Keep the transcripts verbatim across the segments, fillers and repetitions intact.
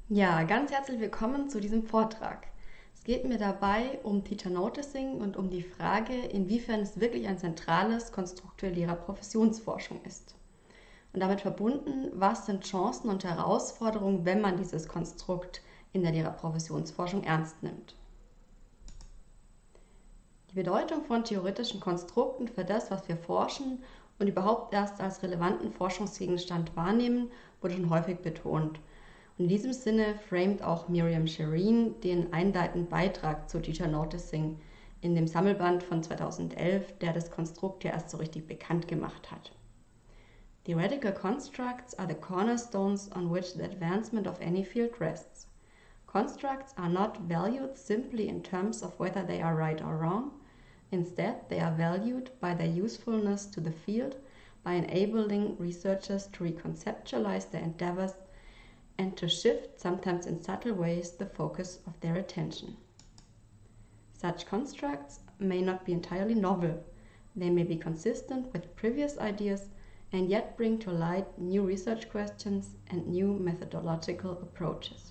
Ja, ganz herzlich willkommen zu diesem Vortrag. Es geht mir dabei um Teacher Noticing und um die Frage, inwiefern es wirklich ein zentrales Konstrukt der Lehrerprofessionsforschung ist. Und damit verbunden, was sind Chancen und Herausforderungen, wenn man dieses Konstrukt in der Lehrerprofessionsforschung ernst nimmt. Die Bedeutung von theoretischen Konstrukten für das, was wir forschen und überhaupt erst als relevanten Forschungsgegenstand wahrnehmen, wurde schon häufig betont. Und in diesem Sinne framet auch Miriam Shireen den einleitenden Beitrag zu Teacher Noticing in dem Sammelband von zweitausendelf, der das Konstrukt ja erst so richtig bekannt gemacht hat. Theoretical constructs are the cornerstones on which the advancement of any field rests. Constructs are not valued simply in terms of whether they are right or wrong. Instead, they are valued by their usefulness to the field, by enabling researchers to reconceptualize their endeavors and to shift, sometimes in subtle ways, the focus of their attention. Such constructs may not be entirely novel. They may be consistent with previous ideas and yet bring to light new research questions and new methodological approaches.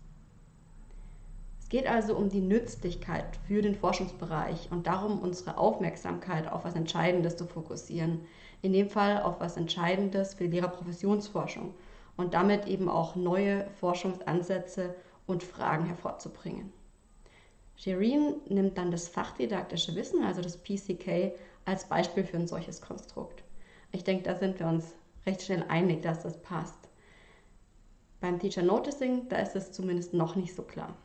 Es geht also um die Nützlichkeit für den Forschungsbereich und darum, unsere Aufmerksamkeit auf was Entscheidendes zu fokussieren. In dem Fall auf was Entscheidendes für die Lehrerprofessionsforschung und damit eben auch neue Forschungsansätze und Fragen hervorzubringen. Shireen nimmt dann das fachdidaktische Wissen, also das P C K, als Beispiel für ein solches Konstrukt. Ich denke, da sind wir uns recht schnell einig, dass das passt. Beim Teacher Noticing, da ist es zumindest noch nicht so klar.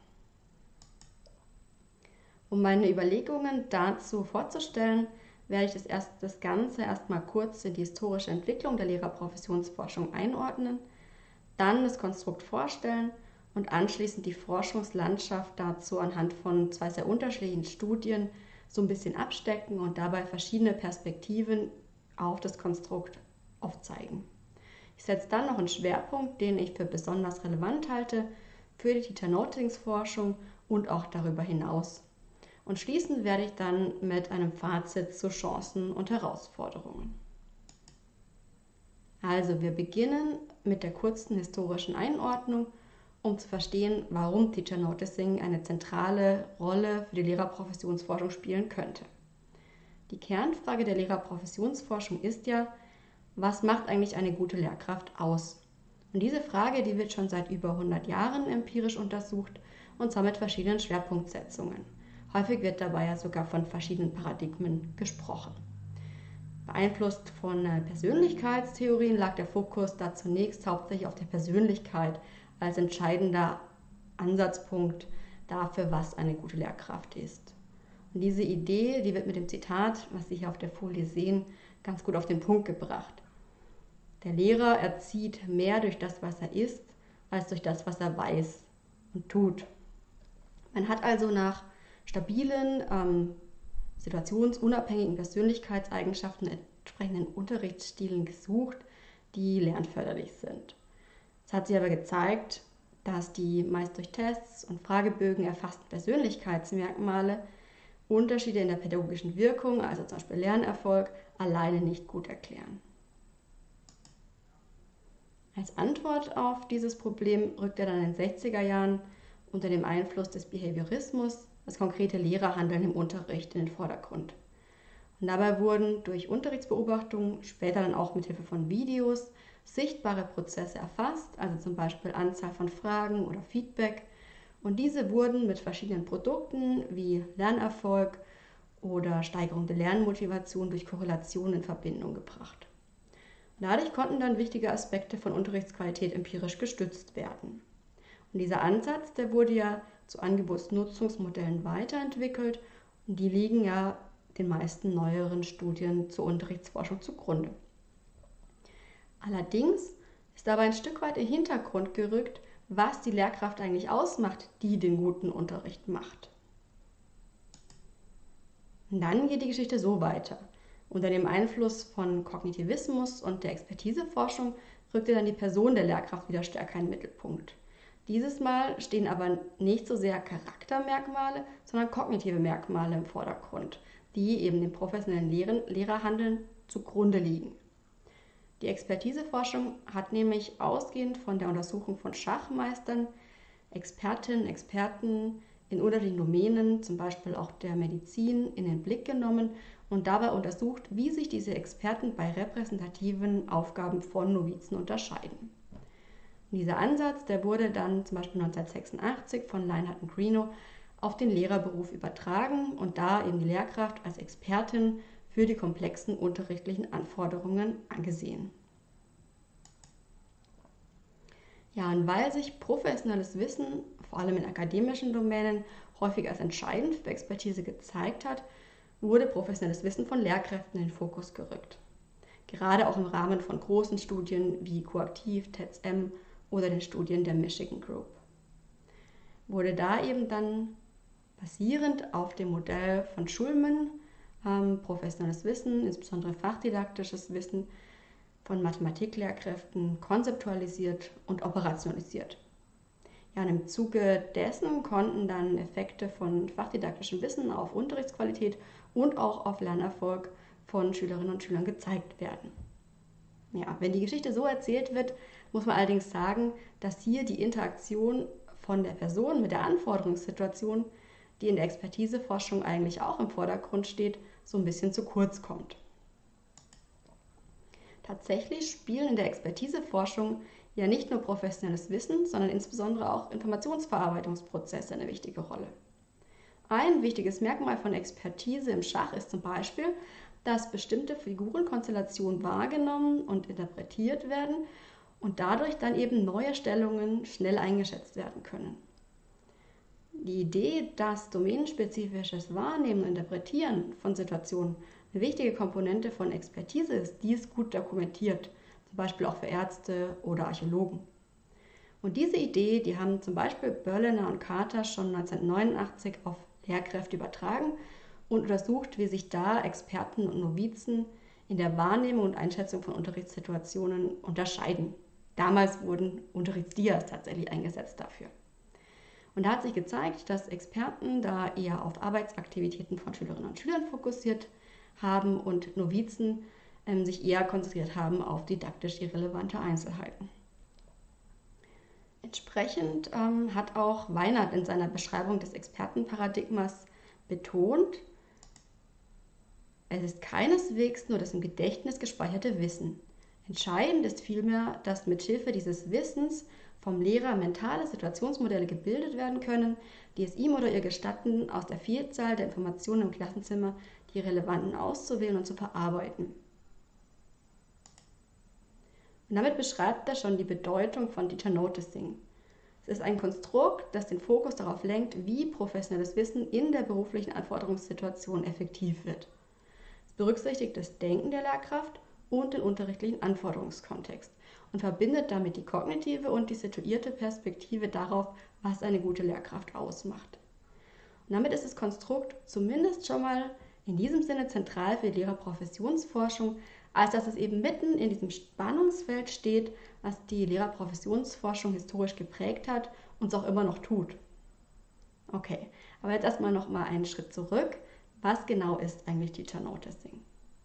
Um meine Überlegungen dazu vorzustellen, werde ich das, erst, das Ganze erstmal kurz in die historische Entwicklung der Lehrerprofessionsforschung einordnen, dann das Konstrukt vorstellen und anschließend die Forschungslandschaft dazu anhand von zwei sehr unterschiedlichen Studien so ein bisschen abstecken und dabei verschiedene Perspektiven auf das Konstrukt aufzeigen. Ich setze dann noch einen Schwerpunkt, den ich für besonders relevant halte, für die Teacher Noticing-Forschung und auch darüber hinaus. Und schließen werde ich dann mit einem Fazit zu Chancen und Herausforderungen. Also wir beginnen mit der kurzen historischen Einordnung, um zu verstehen, warum Teacher Noticing eine zentrale Rolle für die Lehrerprofessionsforschung spielen könnte. Die Kernfrage der Lehrerprofessionsforschung ist ja, was macht eigentlich eine gute Lehrkraft aus? Und diese Frage, die wird schon seit über hundert Jahren empirisch untersucht und zwar mit verschiedenen Schwerpunktsetzungen. Häufig wird dabei ja sogar von verschiedenen Paradigmen gesprochen. Beeinflusst von Persönlichkeitstheorien lag der Fokus da zunächst hauptsächlich auf der Persönlichkeit als entscheidender Ansatzpunkt dafür, was eine gute Lehrkraft ist. Und diese Idee, die wird mit dem Zitat, was Sie hier auf der Folie sehen, ganz gut auf den Punkt gebracht. Der Lehrer erzieht mehr durch das, was er ist, als durch das, was er weiß und tut. Man hat also nach stabilen, ähm, situationsunabhängigen Persönlichkeitseigenschaften entsprechenden Unterrichtsstilen gesucht, die lernförderlich sind. Es hat sich aber gezeigt, dass die meist durch Tests und Fragebögen erfassten Persönlichkeitsmerkmale Unterschiede in der pädagogischen Wirkung, also zum Beispiel Lernerfolg, alleine nicht gut erklären. Als Antwort auf dieses Problem rückte dann in den sechziger Jahren unter dem Einfluss des Behaviorismus das konkrete Lehrerhandeln im Unterricht in den Vordergrund. Und dabei wurden durch Unterrichtsbeobachtungen, später dann auch mit Hilfe von Videos, sichtbare Prozesse erfasst, also zum Beispiel Anzahl von Fragen oder Feedback. Und diese wurden mit verschiedenen Produkten wie Lernerfolg oder Steigerung der Lernmotivation durch Korrelation in Verbindung gebracht. Dadurch konnten dann wichtige Aspekte von Unterrichtsqualität empirisch gestützt werden. Und dieser Ansatz, der wurde ja zu Angebotsnutzungsmodellen weiterentwickelt und die liegen ja den meisten neueren Studien zur Unterrichtsforschung zugrunde. Allerdings ist dabei ein Stück weit in den Hintergrund gerückt, was die Lehrkraft eigentlich ausmacht, die den guten Unterricht macht. Und dann geht die Geschichte so weiter. Unter dem Einfluss von Kognitivismus und der Expertiseforschung rückte dann die Person der Lehrkraft wieder stärker in den Mittelpunkt. Dieses Mal stehen aber nicht so sehr Charaktermerkmale, sondern kognitive Merkmale im Vordergrund, die eben dem professionellen Lehren, Lehrerhandeln zugrunde liegen. Die Expertiseforschung hat nämlich ausgehend von der Untersuchung von Schachmeistern Expertinnen, Experten in unterschiedlichen Domänen, zum Beispiel auch der Medizin, in den Blick genommen und dabei untersucht, wie sich diese Experten bei repräsentativen Aufgaben von Novizen unterscheiden. Und dieser Ansatz, der wurde dann zum Beispiel neunzehnhundertsechsundachtzig von Leinhardt und Greenough auf den Lehrerberuf übertragen und da eben die Lehrkraft als Expertin für die komplexen unterrichtlichen Anforderungen angesehen. Ja, und weil sich professionelles Wissen, vor allem in akademischen Domänen, häufig als entscheidend für Expertise gezeigt hat, wurde professionelles Wissen von Lehrkräften in den Fokus gerückt. Gerade auch im Rahmen von großen Studien wie Coaktiv, T E D S M oder den Studien der Michigan Group. Wurde da eben dann basierend auf dem Modell von Schulman ähm, professionelles Wissen, insbesondere fachdidaktisches Wissen von Mathematiklehrkräften konzeptualisiert und operationalisiert. Ja, und im Zuge dessen konnten dann Effekte von fachdidaktischem Wissen auf Unterrichtsqualität und auch auf Lernerfolg von Schülerinnen und Schülern gezeigt werden. Ja, wenn die Geschichte so erzählt wird, muss man allerdings sagen, dass hier die Interaktion von der Person mit der Anforderungssituation, die in der Expertiseforschung eigentlich auch im Vordergrund steht, so ein bisschen zu kurz kommt. Tatsächlich spielen in der Expertiseforschung ja nicht nur professionelles Wissen, sondern insbesondere auch Informationsverarbeitungsprozesse eine wichtige Rolle. Ein wichtiges Merkmal von Expertise im Schach ist zum Beispiel, dass bestimmte Figurenkonstellationen wahrgenommen und interpretiert werden und dadurch dann eben neue Stellungen schnell eingeschätzt werden können. Die Idee, dass domänenspezifisches Wahrnehmen und Interpretieren von Situationen eine wichtige Komponente von Expertise ist, die ist gut dokumentiert, zum Beispiel auch für Ärzte oder Archäologen. Und diese Idee, die haben zum Beispiel Berliner und Carter schon neunzehnhundertneunundachtzig auf Lehrkräfte übertragen und untersucht, wie sich da Experten und Novizen in der Wahrnehmung und Einschätzung von Unterrichtssituationen unterscheiden. Damals wurden Unterrichtsdias tatsächlich eingesetzt dafür. Und da hat sich gezeigt, dass Experten da eher auf Arbeitsaktivitäten von Schülerinnen und Schülern fokussiert haben und Novizen ähm, sich eher konzentriert haben auf didaktisch irrelevante Einzelheiten. Entsprechend ähm, hat auch Weinert in seiner Beschreibung des Expertenparadigmas betont, es ist keineswegs nur das im Gedächtnis gespeicherte Wissen. Entscheidend ist vielmehr, dass mithilfe dieses Wissens vom Lehrer mentale Situationsmodelle gebildet werden können, die es ihm oder ihr gestatten, aus der Vielzahl der Informationen im Klassenzimmer die relevanten auszuwählen und zu verarbeiten. Und damit beschreibt er schon die Bedeutung von Teacher Noticing. Es ist ein Konstrukt, das den Fokus darauf lenkt, wie professionelles Wissen in der beruflichen Anforderungssituation effektiv wird. Es berücksichtigt das Denken der Lehrkraft und den unterrichtlichen Anforderungskontext und verbindet damit die kognitive und die situierte Perspektive darauf, was eine gute Lehrkraft ausmacht. Und damit ist das Konstrukt zumindest schon mal in diesem Sinne zentral für die Lehrerprofessionsforschung, als dass es eben mitten in diesem Spannungsfeld steht, was die Lehrerprofessionsforschung historisch geprägt hat und es auch immer noch tut. Okay, aber jetzt erstmal noch mal einen Schritt zurück. Was genau ist eigentlich Teacher Noticing?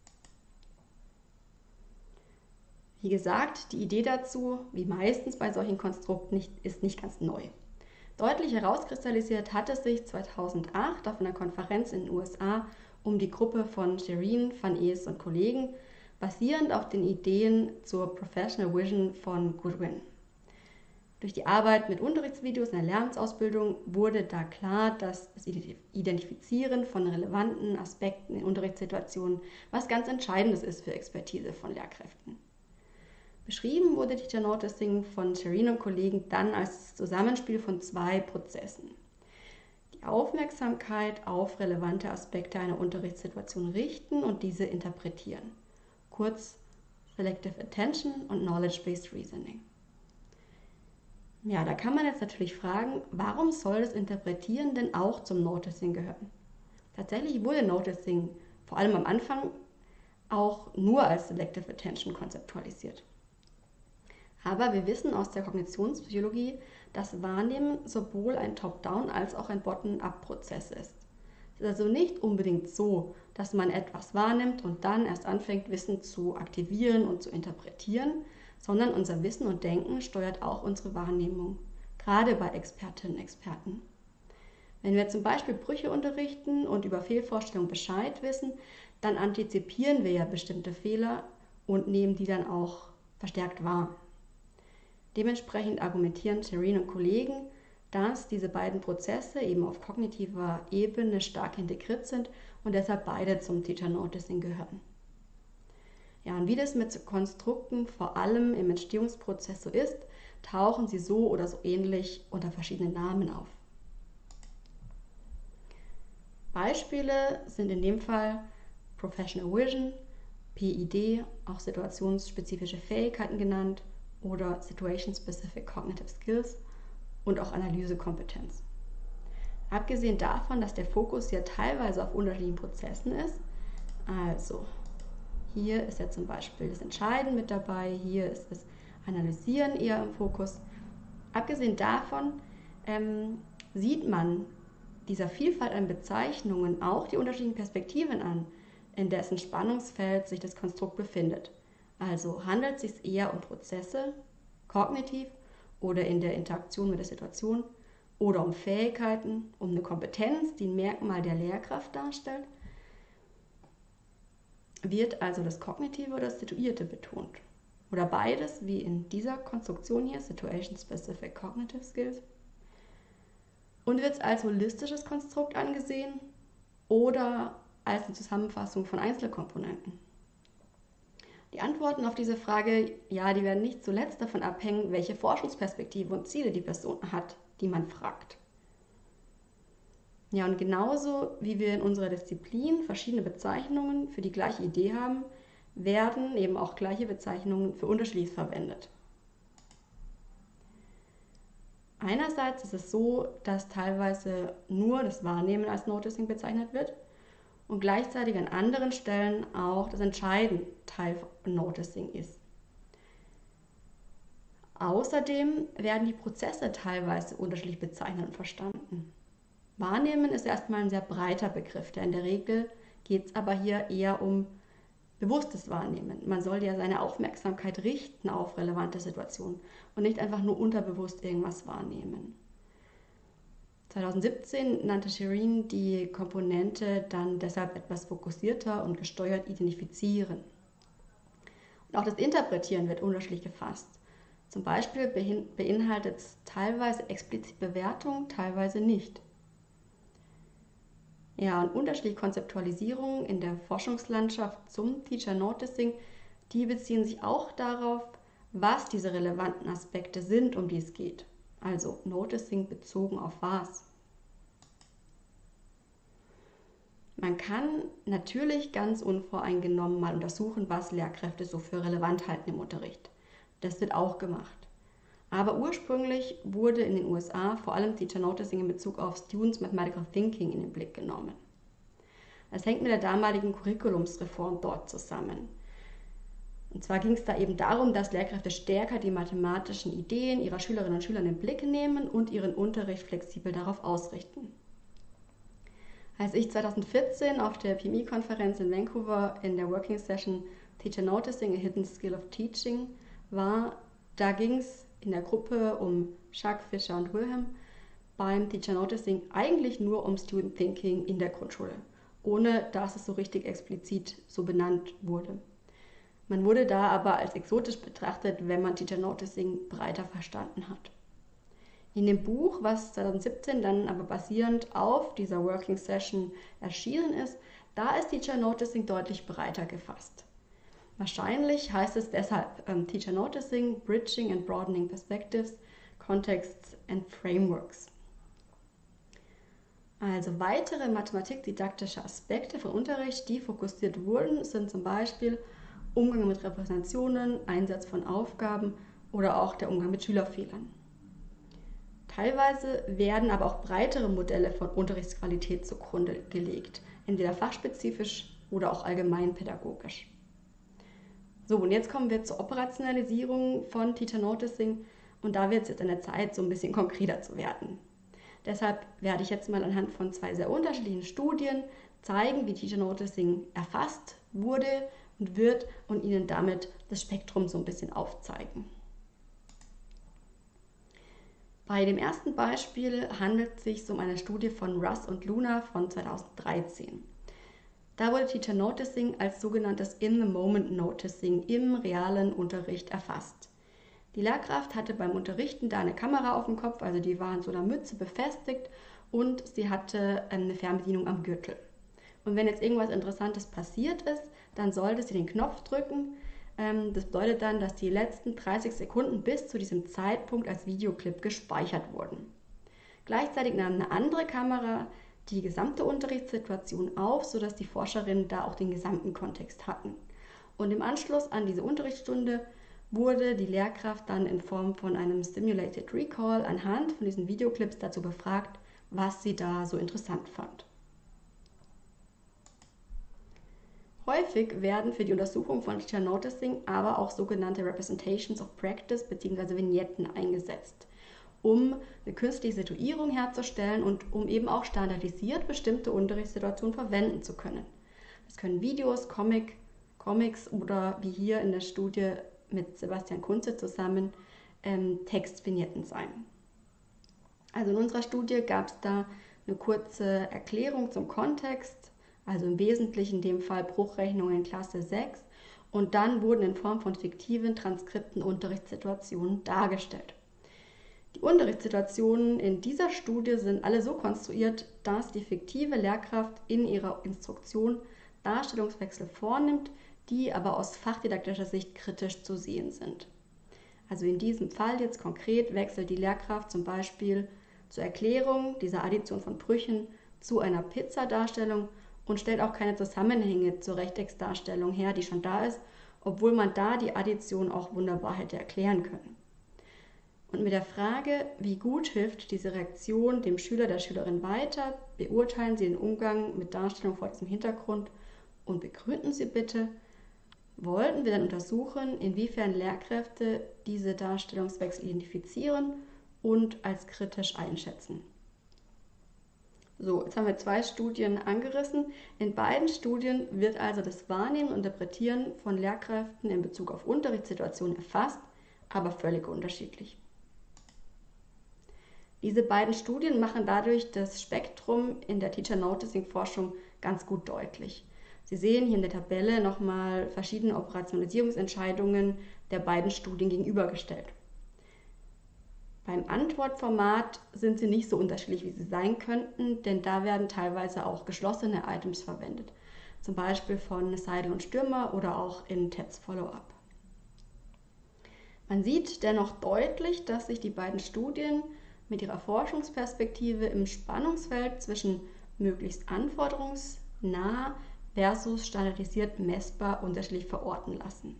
Wie gesagt, die Idee dazu, wie meistens bei solchen Konstrukten, nicht, ist nicht ganz neu. Deutlich herauskristallisiert hat es sich zweitausendacht auf einer Konferenz in den U S A um die Gruppe von Shireen, Van Ees und Kollegen, basierend auf den Ideen zur Professional Vision von Goodwin. Durch die Arbeit mit Unterrichtsvideos in der Lernsausbildung wurde da klar, dass das Identifizieren von relevanten Aspekten in Unterrichtssituationen was ganz Entscheidendes ist für Expertise von Lehrkräften. Beschrieben wurde Teacher Noticing von Shireen und Kollegen dann als Zusammenspiel von zwei Prozessen. Die Aufmerksamkeit auf relevante Aspekte einer Unterrichtssituation richten und diese interpretieren. Kurz Selective Attention und Knowledge-Based Reasoning. Ja, da kann man jetzt natürlich fragen, warum soll das Interpretieren denn auch zum Noticing gehören? Tatsächlich wurde Noticing vor allem am Anfang auch nur als Selective Attention konzeptualisiert. Aber wir wissen aus der Kognitionspsychologie, dass Wahrnehmen sowohl ein Top-Down- als auch ein Bottom-up-Prozess ist. Es ist also nicht unbedingt so, dass man etwas wahrnimmt und dann erst anfängt, Wissen zu aktivieren und zu interpretieren, sondern unser Wissen und Denken steuert auch unsere Wahrnehmung gerade bei Expertinnen und Experten. Wenn wir zum Beispiel Brüche unterrichten und über Fehlvorstellungen Bescheid wissen, dann antizipieren wir ja bestimmte Fehler und nehmen die dann auch verstärkt wahr. Dementsprechend argumentieren Shireen und Kollegen, dass diese beiden Prozesse eben auf kognitiver Ebene stark integriert sind und deshalb beide zum Teacher Noticing gehören. Ja, und wie das mit Konstrukten vor allem im Entstehungsprozess so ist, tauchen sie so oder so ähnlich unter verschiedenen Namen auf. Beispiele sind in dem Fall Professional Vision, P I D, auch situationsspezifische Fähigkeiten genannt, oder Situation Specific Cognitive Skills und auch Analysekompetenz. Abgesehen davon, dass der Fokus ja teilweise auf unterschiedlichen Prozessen ist, also hier ist ja zum Beispiel das Entscheiden mit dabei, hier ist das Analysieren eher im Fokus. Abgesehen davon ähm, sieht man dieser Vielfalt an Bezeichnungen auch die unterschiedlichen Perspektiven an, in dessen Spannungsfeld sich das Konstrukt befindet. Also handelt es sich eher um Prozesse, kognitiv oder in der Interaktion mit der Situation, oder um Fähigkeiten, um eine Kompetenz, die ein Merkmal der Lehrkraft darstellt. Wird also das Kognitive oder das Situierte betont? Oder beides, wie in dieser Konstruktion hier, Situation Specific Cognitive Skills? Und wird es als holistisches Konstrukt angesehen oder als eine Zusammenfassung von Einzelkomponenten? Die Antworten auf diese Frage, ja, die werden nicht zuletzt davon abhängen, welche Forschungsperspektive und Ziele die Person hat, die man fragt. Ja, und genauso wie wir in unserer Disziplin verschiedene Bezeichnungen für die gleiche Idee haben, werden eben auch gleiche Bezeichnungen für unterschiedliches verwendet. Einerseits ist es so, dass teilweise nur das Wahrnehmen als Noticing bezeichnet wird und gleichzeitig an anderen Stellen auch das Entscheiden Teil von Noticing ist. Außerdem werden die Prozesse teilweise unterschiedlich bezeichnet und verstanden. Wahrnehmen ist erstmal ein sehr breiter Begriff, denn in der Regel geht es aber hier eher um bewusstes Wahrnehmen. Man soll ja seine Aufmerksamkeit richten auf relevante Situationen und nicht einfach nur unterbewusst irgendwas wahrnehmen. zwanzig siebzehn nannte Shireen die Komponente dann deshalb etwas fokussierter und gesteuert identifizieren. Und auch das Interpretieren wird unterschiedlich gefasst. Zum Beispiel beinhaltet es teilweise explizit Bewertung, teilweise nicht. Ja, und unterschiedliche Konzeptualisierungen in der Forschungslandschaft zum Teacher Noticing, die beziehen sich auch darauf, was diese relevanten Aspekte sind, um die es geht. Also Noticing bezogen auf was. Man kann natürlich ganz unvoreingenommen mal untersuchen, was Lehrkräfte so für relevant halten im Unterricht. Das wird auch gemacht. Aber ursprünglich wurde in den U S A vor allem Teacher Noticing in Bezug auf Students Mathematical Thinking in den Blick genommen. Das hängt mit der damaligen Curriculumsreform dort zusammen. Und zwar ging es da eben darum, dass Lehrkräfte stärker die mathematischen Ideen ihrer Schülerinnen und Schüler in den Blick nehmen und ihren Unterricht flexibel darauf ausrichten. Als ich zwanzig vierzehn auf der P M I-Konferenz in Vancouver in der Working Session Teacher Noticing, a Hidden Skill of Teaching war, da ging es in der Gruppe um Jacques, Fischer und Wilhelm beim Teacher Noticing eigentlich nur um Student Thinking in der Grundschule, ohne dass es so richtig explizit so benannt wurde. Man wurde da aber als exotisch betrachtet, wenn man Teacher Noticing breiter verstanden hat. In dem Buch, was zwanzig siebzehn dann aber basierend auf dieser Working Session erschienen ist, da ist Teacher Noticing deutlich breiter gefasst. Wahrscheinlich heißt es deshalb ähm, Teacher Noticing, Bridging and Broadening Perspectives, Contexts and Frameworks. Also weitere mathematikdidaktische Aspekte von Unterricht, die fokussiert wurden, sind zum Beispiel Umgang mit Repräsentationen, Einsatz von Aufgaben oder auch der Umgang mit Schülerfehlern. Teilweise werden aber auch breitere Modelle von Unterrichtsqualität zugrunde gelegt, entweder fachspezifisch oder auch allgemeinpädagogisch. So, und jetzt kommen wir zur Operationalisierung von Teacher Noticing und da wird es jetzt an der Zeit, so ein bisschen konkreter zu werden. Deshalb werde ich jetzt mal anhand von zwei sehr unterschiedlichen Studien zeigen, wie Teacher Noticing erfasst wurde und wird und Ihnen damit das Spektrum so ein bisschen aufzeigen. Bei dem ersten Beispiel handelt es sich um eine Studie von Russ und Luna von zweitausenddreizehn. Da wurde Teacher Noticing als sogenanntes In-the-Moment Noticing im realen Unterricht erfasst. Die Lehrkraft hatte beim Unterrichten da eine Kamera auf dem Kopf, also die war in so einer Mütze befestigt und sie hatte eine Fernbedienung am Gürtel. Und wenn jetzt irgendwas Interessantes passiert ist, dann sollte sie den Knopf drücken. Das bedeutet dann, dass die letzten dreißig Sekunden bis zu diesem Zeitpunkt als Videoclip gespeichert wurden. Gleichzeitig nahm eine andere Kamera die gesamte Unterrichtssituation auf, sodass die Forscherinnen da auch den gesamten Kontext hatten. Und im Anschluss an diese Unterrichtsstunde wurde die Lehrkraft dann in Form von einem Simulated Recall anhand von diesen Videoclips dazu befragt, was sie da so interessant fand. Häufig werden für die Untersuchung von Teacher Noticing aber auch sogenannte Representations of Practice bzw. Vignetten eingesetzt, um eine künstliche Situierung herzustellen und um eben auch standardisiert bestimmte Unterrichtssituationen verwenden zu können. Das können Videos, Comic, Comics oder wie hier in der Studie mit Sebastian Kunze zusammen ähm, Textvignetten sein. Also in unserer Studie gab es da eine kurze Erklärung zum Kontext, also im Wesentlichen in dem Fall Bruchrechnungen in Klasse sechs, und dann wurden in Form von fiktiven Transkripten Unterrichtssituationen dargestellt. Die Unterrichtssituationen in dieser Studie sind alle so konstruiert, dass die fiktive Lehrkraft in ihrer Instruktion Darstellungswechsel vornimmt, die aber aus fachdidaktischer Sicht kritisch zu sehen sind. Also in diesem Fall jetzt konkret wechselt die Lehrkraft zum Beispiel zur Erklärung dieser Addition von Brüchen zu einer Pizzadarstellung und stellt auch keine Zusammenhänge zur Rechtecksdarstellung her, die schon da ist, obwohl man da die Addition auch wunderbar hätte erklären können. Und mit der Frage, wie gut hilft diese Reaktion dem Schüler, der Schülerin weiter, beurteilen Sie den Umgang mit Darstellung vor diesem Hintergrund und begründen Sie bitte, wollten wir dann untersuchen, inwiefern Lehrkräfte diese Darstellungswechsel identifizieren und als kritisch einschätzen. So, jetzt haben wir zwei Studien angerissen. In beiden Studien wird also das Wahrnehmen und Interpretieren von Lehrkräften in Bezug auf Unterrichtssituationen erfasst, aber völlig unterschiedlich. Diese beiden Studien machen dadurch das Spektrum in der Teacher Noticing Forschung ganz gut deutlich. Sie sehen hier in der Tabelle nochmal verschiedene Operationalisierungsentscheidungen der beiden Studien gegenübergestellt. Beim Antwortformat sind sie nicht so unterschiedlich, wie sie sein könnten, denn da werden teilweise auch geschlossene Items verwendet, zum Beispiel von Seidel und Stürmer oder auch in T E D S Follow-up. Man sieht dennoch deutlich, dass sich die beiden Studien mit ihrer Forschungsperspektive im Spannungsfeld zwischen möglichst anforderungsnah versus standardisiert messbar unterschiedlich verorten lassen.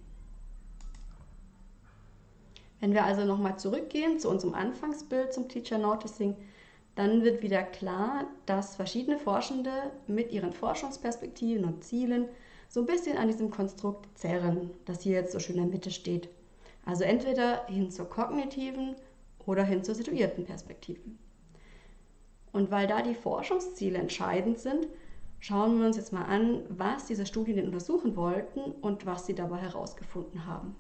Wenn wir also nochmal zurückgehen zu unserem Anfangsbild zum Teacher Noticing, dann wird wieder klar, dass verschiedene Forschende mit ihren Forschungsperspektiven und Zielen so ein bisschen an diesem Konstrukt zerren, das hier jetzt so schön in der Mitte steht. Also entweder hin zur kognitiven oder hin zur situierten Perspektive. Und weil da die Forschungsziele entscheidend sind, schauen wir uns jetzt mal an, was diese Studien denn untersuchen wollten und was sie dabei herausgefunden haben.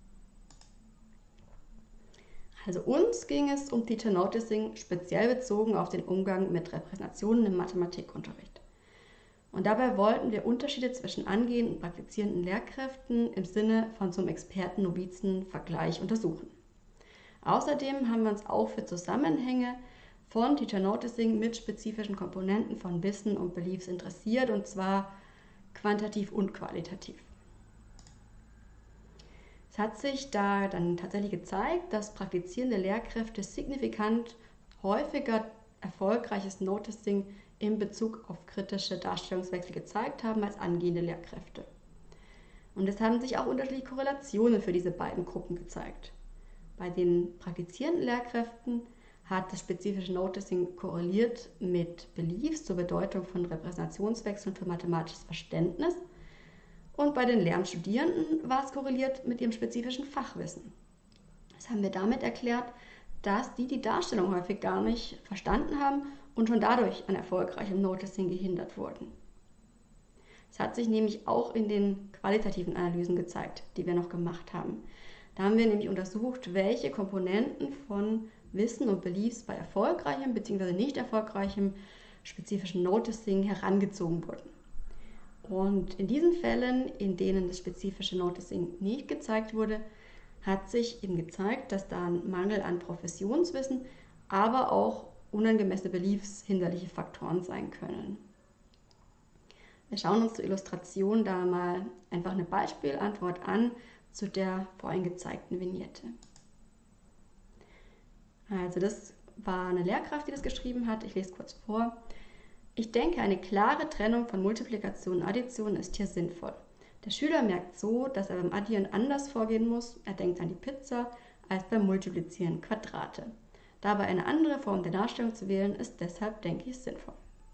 Also uns ging es um Teacher Noticing speziell bezogen auf den Umgang mit Repräsentationen im Mathematikunterricht. Und dabei wollten wir Unterschiede zwischen angehenden und praktizierenden Lehrkräften im Sinne von zum Experten-Novizen-Vergleich untersuchen. Außerdem haben wir uns auch für Zusammenhänge von Teacher Noticing mit spezifischen Komponenten von Wissen und Beliefs interessiert, und zwar quantitativ und qualitativ. Es hat sich da dann tatsächlich gezeigt, dass praktizierende Lehrkräfte signifikant häufiger erfolgreiches Noticing in Bezug auf kritische Darstellungswechsel gezeigt haben als angehende Lehrkräfte. Und es haben sich auch unterschiedliche Korrelationen für diese beiden Gruppen gezeigt. Bei den praktizierenden Lehrkräften hat das spezifische Noticing korreliert mit Beliefs zur Bedeutung von Repräsentationswechseln für mathematisches Verständnis. Und bei den Lernstudierenden war es korreliert mit ihrem spezifischen Fachwissen. Das haben wir damit erklärt, dass die die Darstellung häufig gar nicht verstanden haben und schon dadurch an erfolgreichem Noticing gehindert wurden. Es hat sich nämlich auch in den qualitativen Analysen gezeigt, die wir noch gemacht haben. Da haben wir nämlich untersucht, welche Komponenten von Wissen und Beliefs bei erfolgreichem bzw. nicht erfolgreichem spezifischen Noticing herangezogen wurden. Und in diesen Fällen, in denen das spezifische Noticing nicht gezeigt wurde, hat sich eben gezeigt, dass da ein Mangel an Professionswissen, aber auch unangemessene Beliefs hinderliche Faktoren sein können. Wir schauen uns zur Illustration da mal einfach eine Beispielantwort an zu der vorhin gezeigten Vignette. Also das war eine Lehrkraft, die das geschrieben hat. Ich lese kurz vor. Ich denke, eine klare Trennung von Multiplikation und Addition ist hier sinnvoll. Der Schüler merkt so, dass er beim Addieren anders vorgehen muss. Er denkt an die Pizza als beim Multiplizieren Quadrate. Dabei eine andere Form der Darstellung zu wählen, ist deshalb, denke ich, sinnvoll.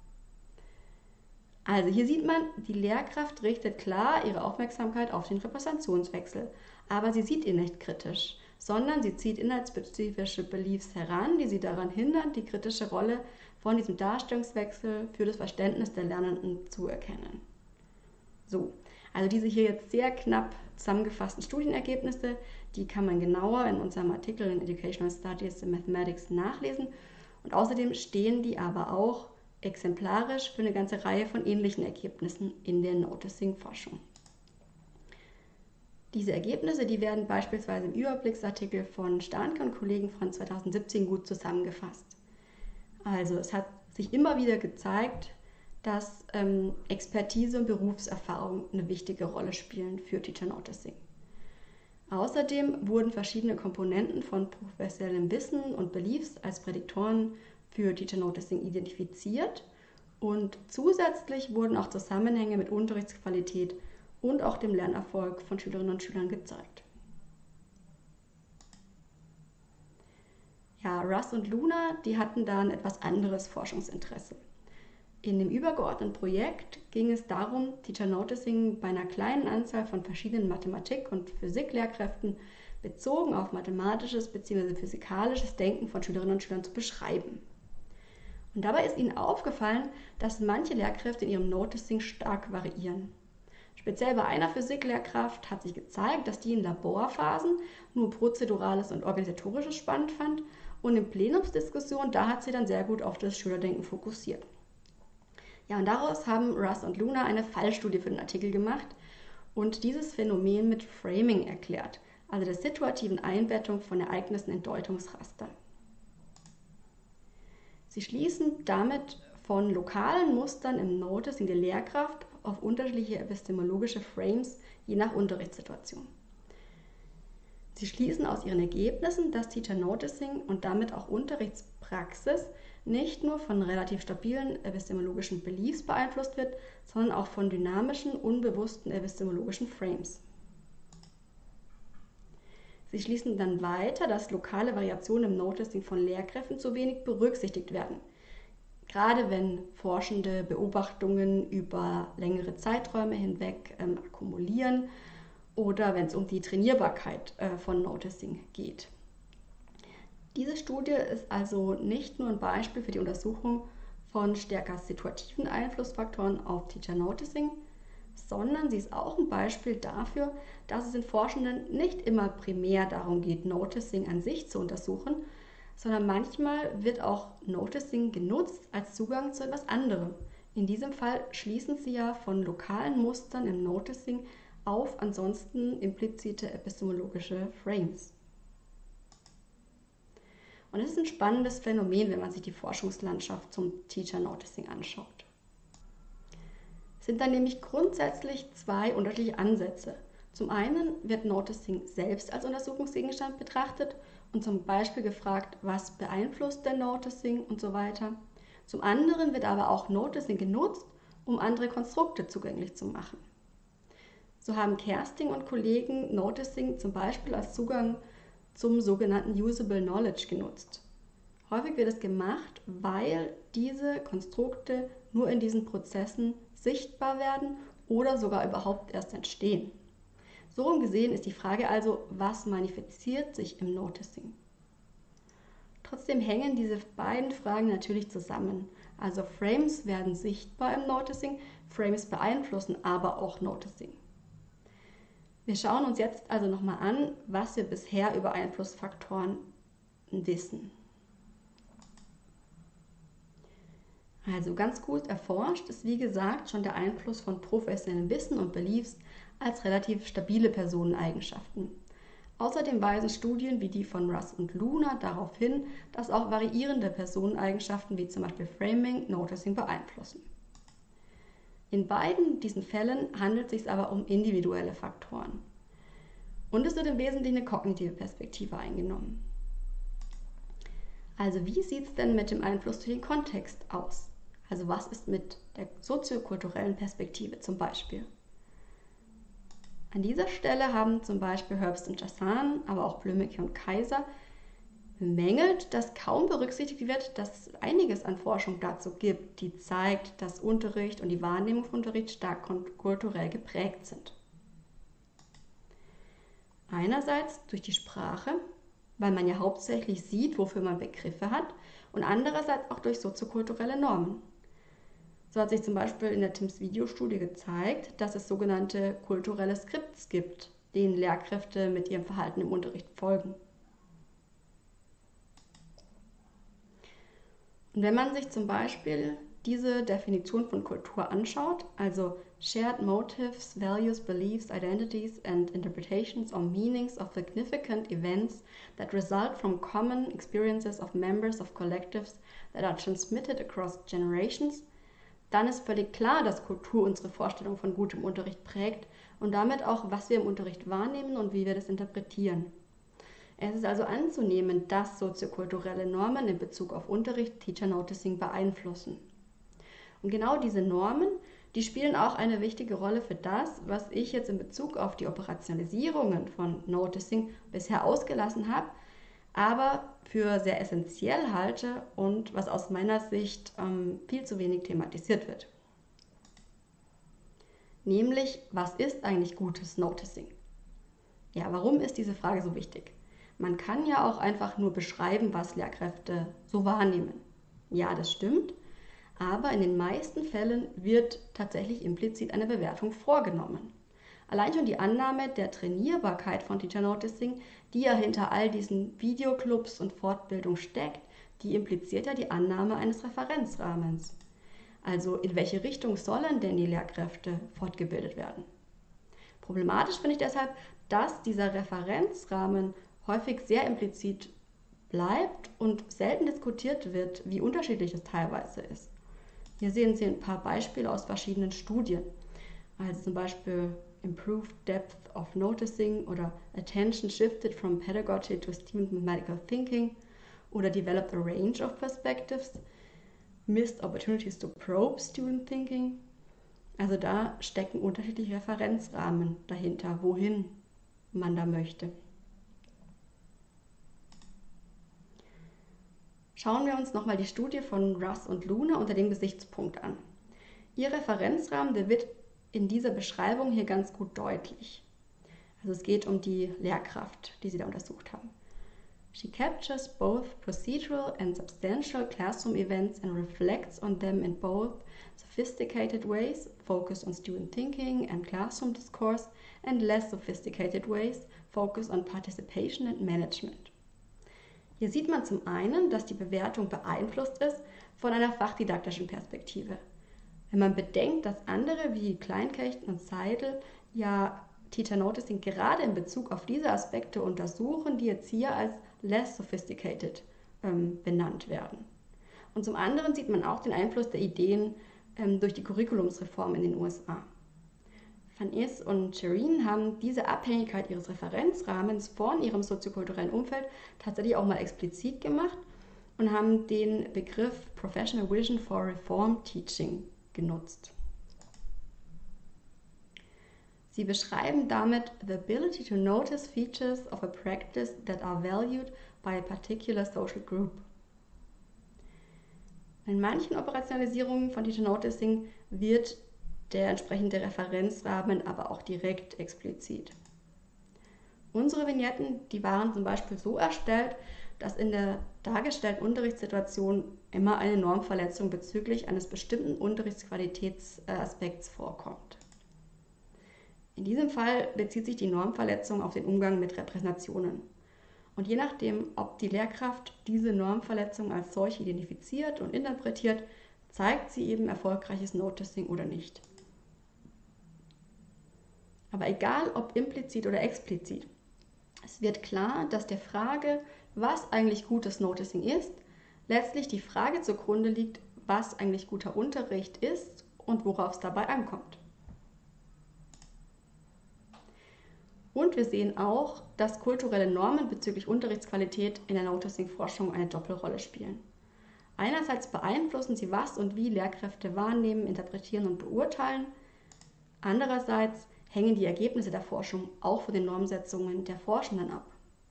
Also hier sieht man, die Lehrkraft richtet klar ihre Aufmerksamkeit auf den Repräsentationswechsel, aber sie sieht ihn nicht kritisch, sondern sie zieht inhaltsspezifische Beliefs heran, die sie daran hindern, die kritische Rolle von diesem Darstellungswechsel für das Verständnis der Lernenden zu erkennen. So, also diese hier jetzt sehr knapp zusammengefassten Studienergebnisse, die kann man genauer in unserem Artikel in Educational Studies in Mathematics nachlesen und außerdem stehen die aber auch exemplarisch für eine ganze Reihe von ähnlichen Ergebnissen in der Noticing-Forschung. Diese Ergebnisse, die werden beispielsweise im Überblicksartikel von Starnke und Kollegen von zweitausendsiebzehn gut zusammengefasst. Also es hat sich immer wieder gezeigt, dass ähm, Expertise und Berufserfahrung eine wichtige Rolle spielen für Teacher Noticing. Außerdem wurden verschiedene Komponenten von professionellem Wissen und Beliefs als Prädiktoren für Teacher Noticing identifiziert und zusätzlich wurden auch Zusammenhänge mit Unterrichtsqualität und auch dem Lernerfolg von Schülerinnen und Schülern gezeigt. Ja, Russ und Luna, die hatten da ein etwas anderes Forschungsinteresse. In dem übergeordneten Projekt ging es darum, Teacher Noticing bei einer kleinen Anzahl von verschiedenen Mathematik- und Physiklehrkräften bezogen auf mathematisches bzw. physikalisches Denken von Schülerinnen und Schülern zu beschreiben. Und dabei ist ihnen aufgefallen, dass manche Lehrkräfte in ihrem Noticing stark variieren. Speziell bei einer Physiklehrkraft hat sich gezeigt, dass die in Laborphasen nur Prozedurales und Organisatorisches spannend fand und in Plenumsdiskussionen, da hat sie dann sehr gut auf das Schülerdenken fokussiert. Ja, und daraus haben Russ und Luna eine Fallstudie für den Artikel gemacht und dieses Phänomen mit Framing erklärt, also der situativen Einbettung von Ereignissen in Deutungsraster. Sie schließen damit von lokalen Mustern im Noticing der Lehrkraft auf unterschiedliche epistemologische Frames je nach Unterrichtssituation. Sie schließen aus ihren Ergebnissen, dass Teacher Noticing und damit auch Unterrichtspraxis nicht nur von relativ stabilen epistemologischen Beliefs beeinflusst wird, sondern auch von dynamischen, unbewussten epistemologischen Frames. Sie schließen dann weiter, dass lokale Variationen im Noticing von Lehrkräften zu wenig berücksichtigt werden. Gerade wenn Forschende Beobachtungen über längere Zeiträume hinweg ähm, akkumulieren oder wenn es um die Trainierbarkeit äh, von Noticing geht. Diese Studie ist also nicht nur ein Beispiel für die Untersuchung von stärker situativen Einflussfaktoren auf Teacher Noticing, sondern sie ist auch ein Beispiel dafür, dass es den Forschenden nicht immer primär darum geht, Noticing an sich zu untersuchen, sondern manchmal wird auch Noticing genutzt als Zugang zu etwas anderem. In diesem Fall schließen sie ja von lokalen Mustern im Noticing auf ansonsten implizite epistemologische Frames. Und es ist ein spannendes Phänomen, wenn man sich die Forschungslandschaft zum Teacher Noticing anschaut. Es sind dann nämlich grundsätzlich zwei unterschiedliche Ansätze. Zum einen wird Noticing selbst als Untersuchungsgegenstand betrachtet und zum Beispiel gefragt, was beeinflusst denn Noticing und so weiter. Zum anderen wird aber auch Noticing genutzt, um andere Konstrukte zugänglich zu machen. So haben Kersting und Kollegen Noticing zum Beispiel als Zugang zum sogenannten Usable Knowledge genutzt. Häufig wird es gemacht, weil diese Konstrukte nur in diesen Prozessen sichtbar werden oder sogar überhaupt erst entstehen. So rum gesehen ist die Frage also, was manifestiert sich im Noticing? Trotzdem hängen diese beiden Fragen natürlich zusammen. Also Frames werden sichtbar im Noticing, Frames beeinflussen aber auch Noticing. Wir schauen uns jetzt also nochmal an, was wir bisher über Einflussfaktoren wissen. Also ganz gut erforscht ist wie gesagt schon der Einfluss von professionellem Wissen und Beliefs als relativ stabile Personeneigenschaften. Außerdem weisen Studien wie die von Russ und Luna darauf hin, dass auch variierende Personeneigenschaften wie zum Beispiel Framing Noticing beeinflussen. In beiden diesen Fällen handelt es sich aber um individuelle Faktoren. Und es wird im Wesentlichen eine kognitive Perspektive eingenommen. Also wie sieht es denn mit dem Einfluss durch den Kontext aus? Also was ist mit der soziokulturellen Perspektive zum Beispiel? An dieser Stelle haben zum Beispiel Herbst und Chassan, aber auch Blümecke und Kaiser bemängelt, dass kaum berücksichtigt wird, dass es einiges an Forschung dazu gibt, die zeigt, dass Unterricht und die Wahrnehmung von Unterricht stark kulturell geprägt sind. Einerseits durch die Sprache, weil man ja hauptsächlich sieht, wofür man Begriffe hat, und andererseits auch durch soziokulturelle Normen. So hat sich zum Beispiel in der Tims Videostudie gezeigt, dass es sogenannte kulturelle Skripts gibt, denen Lehrkräfte mit ihrem Verhalten im Unterricht folgen. Und wenn man sich zum Beispiel diese Definition von Kultur anschaut, also shared motives, values, beliefs, identities and interpretations or meanings of significant events that result from common experiences of members of collectives that are transmitted across generations, dann ist völlig klar, dass Kultur unsere Vorstellung von gutem Unterricht prägt und damit auch, was wir im Unterricht wahrnehmen und wie wir das interpretieren. Es ist also anzunehmen, dass soziokulturelle Normen in Bezug auf Unterricht Teacher Noticing beeinflussen. Und genau diese Normen, die spielen auch eine wichtige Rolle für das, was ich jetzt in Bezug auf die Operationalisierungen von Noticing bisher ausgelassen habe, aber für sehr essentiell halte und was aus meiner Sicht ähm, viel zu wenig thematisiert wird. Nämlich, was ist eigentlich gutes Noticing? Ja, warum ist diese Frage so wichtig? Man kann ja auch einfach nur beschreiben, was Lehrkräfte so wahrnehmen. Ja, das stimmt, aber in den meisten Fällen wird tatsächlich implizit eine Bewertung vorgenommen. Allein schon die Annahme der Trainierbarkeit von Teacher Noticing, die ja hinter all diesen Videoclubs und Fortbildung steckt, die impliziert ja die Annahme eines Referenzrahmens. Also in welche Richtung sollen denn die Lehrkräfte fortgebildet werden? Problematisch finde ich deshalb, dass dieser Referenzrahmen häufig sehr implizit bleibt und selten diskutiert wird, wie unterschiedlich es teilweise ist. Hier sehen Sie ein paar Beispiele aus verschiedenen Studien. Also zum Beispiel Improved Depth of Noticing oder Attention Shifted from Pedagogy to Student Mathematical Thinking oder Developed a Range of Perspectives, Missed Opportunities to Probe Student Thinking. Also da stecken unterschiedliche Referenzrahmen dahinter, wohin man da möchte. Schauen wir uns nochmal die Studie von Russ und Luna unter dem Gesichtspunkt an. Ihr Referenzrahmen, der wird in dieser Beschreibung hier ganz gut deutlich. Also es geht um die Lehrkraft, die sie da untersucht haben. She captures both procedural and substantial classroom events and reflects on them in both sophisticated ways, focus on student thinking and classroom discourse, and less sophisticated ways, focus on participation and management. Hier sieht man zum einen, dass die Bewertung beeinflusst ist von einer fachdidaktischen Perspektive. Wenn man bedenkt, dass andere wie Kleinknecht und Seidel ja Teacher Noticing gerade in Bezug auf diese Aspekte untersuchen, die jetzt hier als less sophisticated ähm, benannt werden. Und zum anderen sieht man auch den Einfluss der Ideen ähm, durch die Curriculumsreform in den U S A. Van Es und Sherin haben diese Abhängigkeit ihres Referenzrahmens von ihrem soziokulturellen Umfeld tatsächlich auch mal explizit gemacht und haben den Begriff Professional Vision for Reform Teaching genutzt. Sie beschreiben damit the ability to notice features of a practice that are valued by a particular social group. In manchen Operationalisierungen von Teacher Noticing wird der entsprechende Referenzrahmen aber auch direkt explizit. Unsere Vignetten, die waren zum Beispiel so erstellt, dass in der dargestellten Unterrichtssituation immer eine Normverletzung bezüglich eines bestimmten Unterrichtsqualitätsaspekts vorkommt. In diesem Fall bezieht sich die Normverletzung auf den Umgang mit Repräsentationen. Und je nachdem, ob die Lehrkraft diese Normverletzung als solche identifiziert und interpretiert, zeigt sie eben erfolgreiches Noticing oder nicht. Aber egal ob implizit oder explizit, es wird klar, dass der Frage, was eigentlich gutes Noticing ist, letztlich die Frage zugrunde liegt, was eigentlich guter Unterricht ist und worauf es dabei ankommt. Und wir sehen auch, dass kulturelle Normen bezüglich Unterrichtsqualität in der Noticing-Forschung eine Doppelrolle spielen. Einerseits beeinflussen sie, was und wie Lehrkräfte wahrnehmen, interpretieren und beurteilen. Andererseits hängen die Ergebnisse der Forschung auch von den Normsetzungen der Forschenden ab.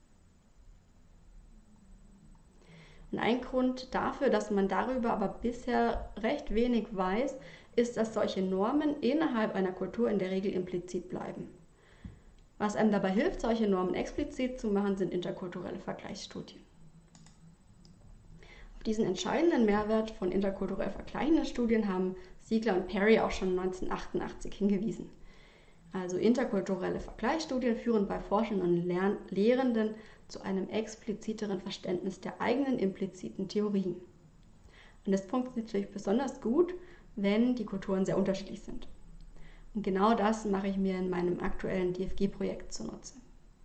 Und ein Grund dafür, dass man darüber aber bisher recht wenig weiß, ist, dass solche Normen innerhalb einer Kultur in der Regel implizit bleiben. Was einem dabei hilft, solche Normen explizit zu machen, sind interkulturelle Vergleichsstudien. Auf diesen entscheidenden Mehrwert von interkulturell vergleichenden Studien haben Ziegler und Perry auch schon neunzehnhundertachtundachtzig hingewiesen. Also interkulturelle Vergleichsstudien führen bei Forschenden und Lehr- Lehrenden zu einem expliziteren Verständnis der eigenen impliziten Theorien. Und das funktioniert natürlich besonders gut, wenn die Kulturen sehr unterschiedlich sind. Und genau das mache ich mir in meinem aktuellen D F G-Projekt zunutze.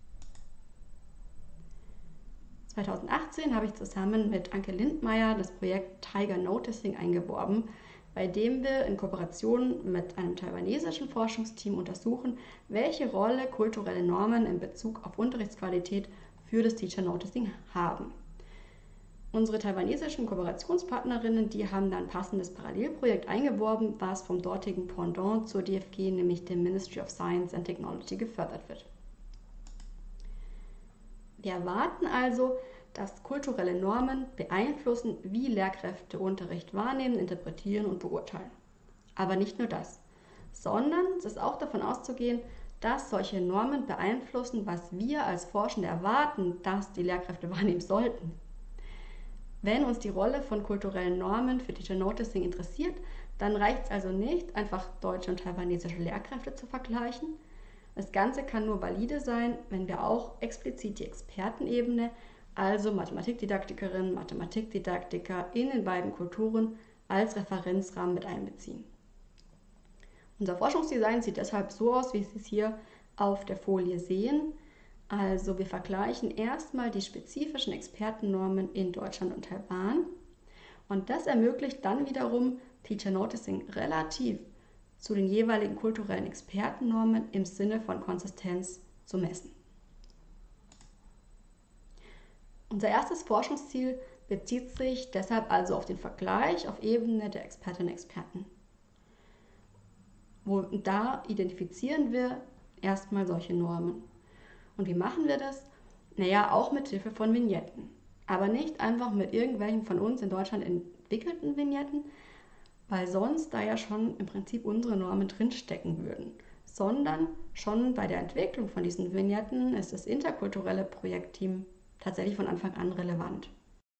zweitausendachtzehn habe ich zusammen mit Anke Lindmeier das Projekt Tiger Noticing eingeworben, bei dem wir in Kooperation mit einem taiwanesischen Forschungsteam untersuchen, welche Rolle kulturelle Normen in Bezug auf Unterrichtsqualität für das Teacher Noticing haben. Unsere taiwanesischen Kooperationspartnerinnen, die haben dann ein passendes Parallelprojekt eingeworben, was vom dortigen Pendant zur D F G, nämlich dem Ministry of Science and Technology, gefördert wird. Wir erwarten also, dass kulturelle Normen beeinflussen, wie Lehrkräfte Unterricht wahrnehmen, interpretieren und beurteilen. Aber nicht nur das, sondern es ist auch davon auszugehen, dass solche Normen beeinflussen, was wir als Forschende erwarten, dass die Lehrkräfte wahrnehmen sollten. Wenn uns die Rolle von kulturellen Normen für Teacher Noticing interessiert, dann reicht es also nicht, einfach deutsche und taiwanesische Lehrkräfte zu vergleichen. Das Ganze kann nur valide sein, wenn wir auch explizit die Expertenebene, also Mathematikdidaktikerinnen, Mathematikdidaktiker in den beiden Kulturen als Referenzrahmen mit einbeziehen. Unser Forschungsdesign sieht deshalb so aus, wie Sie es hier auf der Folie sehen. Also wir vergleichen erstmal die spezifischen Expertennormen in Deutschland und Taiwan und das ermöglicht dann wiederum Teacher Noticing relativ zu den jeweiligen kulturellen Expertennormen im Sinne von Konsistenz zu messen. Unser erstes Forschungsziel bezieht sich deshalb also auf den Vergleich auf Ebene der Expertinnen und Experten. Wo, da identifizieren wir erstmal solche Normen. Und wie machen wir das? Naja, auch mit Hilfe von Vignetten. Aber nicht einfach mit irgendwelchen von uns in Deutschland entwickelten Vignetten, weil sonst da ja schon im Prinzip unsere Normen drinstecken würden. Sondern schon bei der Entwicklung von diesen Vignetten ist das interkulturelle Projektteam tatsächlich von Anfang an relevant.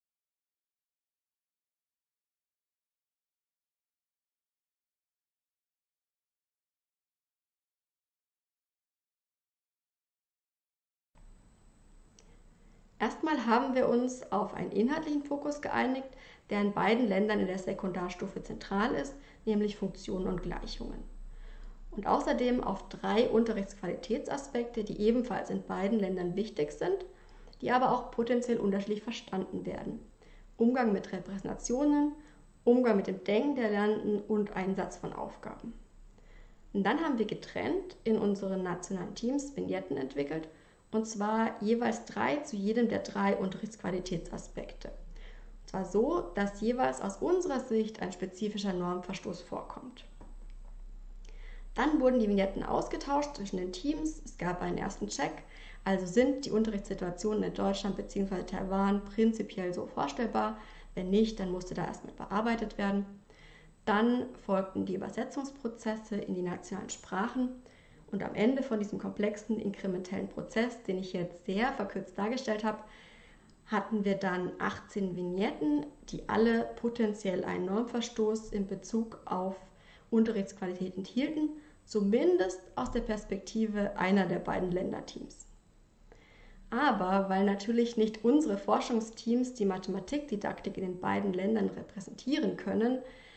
Erstmal haben wir uns auf einen inhaltlichen Fokus geeinigt, der in beiden Ländern in der Sekundarstufe zentral ist, nämlich Funktionen und Gleichungen. Und außerdem auf drei Unterrichtsqualitätsaspekte, die ebenfalls in beiden Ländern wichtig sind, die aber auch potenziell unterschiedlich verstanden werden. Umgang mit Repräsentationen, Umgang mit dem Denken der Lernenden und Einsatz von Aufgaben. Und dann haben wir getrennt in unseren nationalen Teams Vignetten entwickelt, und zwar jeweils drei zu jedem der drei Unterrichtsqualitätsaspekte. Und zwar so, dass jeweils aus unserer Sicht ein spezifischer Normverstoß vorkommt. Dann wurden die Vignetten ausgetauscht zwischen den Teams. Es gab einen ersten Check, also sind die Unterrichtssituationen in Deutschland bzw. Taiwan prinzipiell so vorstellbar. Wenn nicht, dann musste da erstmal bearbeitet werden. Dann folgten die Übersetzungsprozesse in die nationalen Sprachen. Und am Ende von diesem komplexen inkrementellen Prozess, den ich jetzt sehr verkürzt dargestellt habe, hatten wir dann achtzehn Vignetten, die alle potenziell einen Normverstoß in Bezug auf Unterrichtsqualität enthielten, zumindest aus der Perspektive einer der beiden Länderteams. Aber weil natürlich nicht unsere Forschungsteams die Mathematikdidaktik in den beiden Ländern repräsentieren können,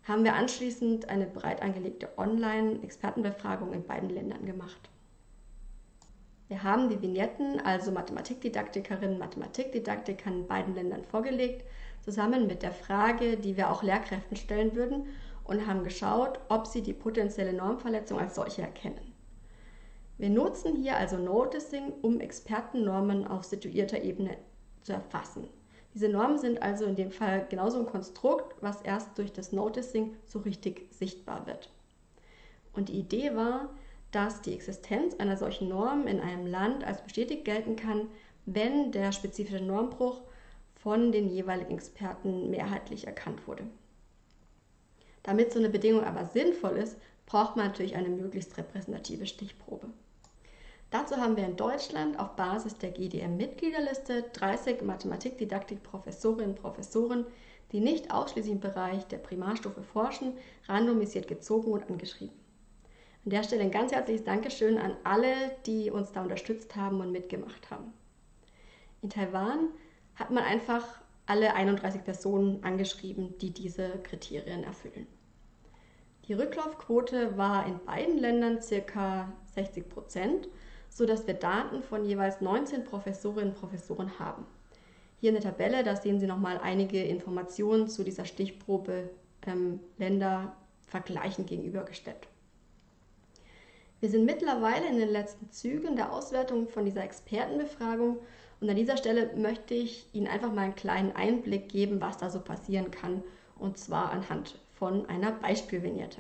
haben wir anschließend eine breit angelegte Online-Expertenbefragung in beiden Ländern gemacht. Wir haben die Vignetten, also Mathematikdidaktikerinnen und Mathematikdidaktikern in beiden Ländern vorgelegt, zusammen mit der Frage, die wir auch Lehrkräften stellen würden, und haben geschaut, ob sie die potenzielle Normverletzung als solche erkennen. Wir nutzen hier also Noticing, um Expertennormen auf situierter Ebene zu erfassen. Diese Normen sind also in dem Fall genauso ein Konstrukt, was erst durch das Noticing so richtig sichtbar wird. Und die Idee war, dass die Existenz einer solchen Norm in einem Land als bestätigt gelten kann, wenn der spezifische Normbruch von den jeweiligen Experten mehrheitlich erkannt wurde. Damit so eine Bedingung aber sinnvoll ist, braucht man natürlich eine möglichst repräsentative Stichprobe. Dazu haben wir in Deutschland auf Basis der G D M-Mitgliederliste dreißig Mathematikdidaktik-Professorinnen und Professoren, die nicht ausschließlich im Bereich der Primarstufe forschen, randomisiert gezogen und angeschrieben. An der Stelle ein ganz herzliches Dankeschön an alle, die uns da unterstützt haben und mitgemacht haben. In Taiwan hat man einfach alle einunddreißig Personen angeschrieben, die diese Kriterien erfüllen. Die Rücklaufquote war in beiden Ländern ca. sechzig Prozent, sodass wir Daten von jeweils neunzehn Professorinnen und Professoren haben. Hier in der Tabelle, da sehen Sie nochmal einige Informationen zu dieser Stichprobe ähm, Länder vergleichend gegenübergestellt. Wir sind mittlerweile in den letzten Zügen der Auswertung von dieser Expertenbefragung und an dieser Stelle möchte ich Ihnen einfach mal einen kleinen Einblick geben, was da so passieren kann, und zwar anhand von einer Beispielvignette.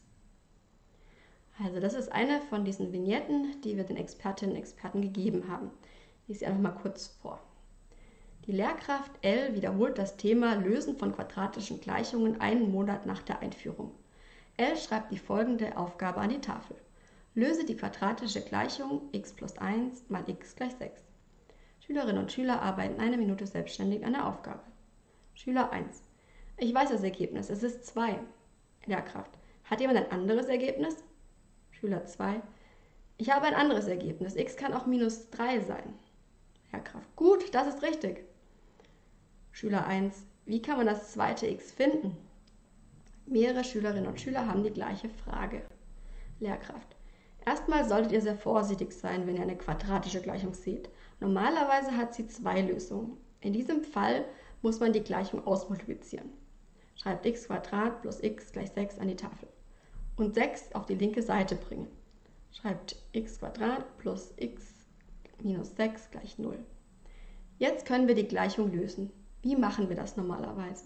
Also das ist eine von diesen Vignetten, die wir den Expertinnen und Experten gegeben haben. Ich lese sie einfach mal kurz vor. Die Lehrkraft L wiederholt das Thema Lösen von quadratischen Gleichungen einen Monat nach der Einführung. L schreibt die folgende Aufgabe an die Tafel. Löse die quadratische Gleichung x plus eins mal x gleich sechs. Schülerinnen und Schüler arbeiten eine Minute selbstständig an der Aufgabe. Schüler eins. Ich weiß das Ergebnis, es ist zwei. Lehrkraft. Hat jemand ein anderes Ergebnis? Schüler zwei. Ich habe ein anderes Ergebnis, x kann auch minus drei sein. Lehrkraft. Gut, das ist richtig. Schüler eins. Wie kann man das zweite x finden? Mehrere Schülerinnen und Schüler haben die gleiche Frage. Lehrkraft. Erstmal solltet ihr sehr vorsichtig sein, wenn ihr eine quadratische Gleichung seht. Normalerweise hat sie zwei Lösungen. In diesem Fall muss man die Gleichung ausmultiplizieren. Schreibt x plus x gleich sechs an die Tafel. Und sechs auf die linke Seite bringen. Schreibt x plus x minus sechs gleich null. Jetzt können wir die Gleichung lösen. Wie machen wir das normalerweise?